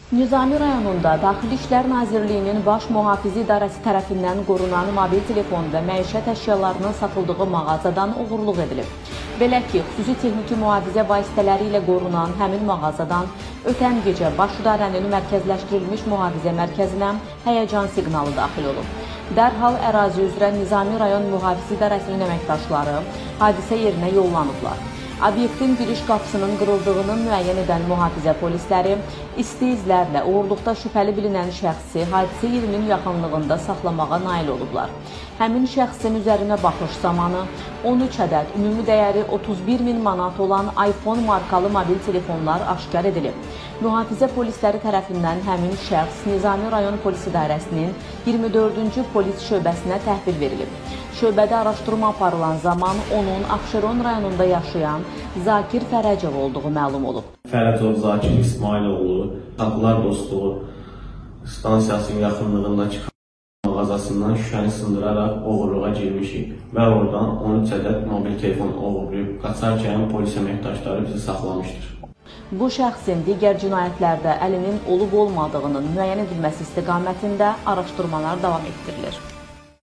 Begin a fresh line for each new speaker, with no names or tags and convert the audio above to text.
Nizami rayonunda Daxili İşlər Nazirliyinin Baş Mühafizi İdarəsi tərəfindən qorunan mobil telefon və məişət əşyalarının satıldığı mağazadan oğurluq edilib. Belə ki, xüsusi texniki mühafizə vasitələri ilə qorunan həmin mağazadan ötən gecə Baş İdarənin mərkəzləşdirilmiş mühafizə mərkəzinə həyəcan siqnalı daxil olub. Dərhal ərazi üzrə Nizami rayon Mühafizə İdarəsinin əməkdaşları hadisə yerinə yollanıblar. Obyektin giriş qapısının qırıldığını müəyyən edən mühafizə polisləri isti izlərlə uğurluqda şübhəli bilinən şəxsi hadisə yerinin yaxınlığında saxlamağa nail olublar. Həmin şəxsin üzərinə baxış zamanı 13 ədəd ümumi dəyəri 31.000 manat olan iPhone markalı mobil telefonlar aşkar edilib. Mühafizə polisləri tərəfindən həmin şəxs Nizami rayon polis idarəsinin 24-cü polis şöbəsinə təhvil verilib. Şöbədə araşdırma aparılan zaman onun Abşeron rayonunda yaşayan Zakir Fərəcov olduğu məlum olub.
Fərəcov Zakir İsmailoğlu, Qapılar Dostluğu stansiyasının yaxınlığındakı mağazasından şüşəni sındıraraq oğurluğa girmişik və oradan 13 ədəd mobil telefon oğurlayıb qaçarkən polis əməkdaşları bizi saxlamışdır.
Bu şəxsin digər cinayətlərdə əlinin olub-olmadığının müəyyən edilməsi istiqamətində araşdırmalar davam etdirilir.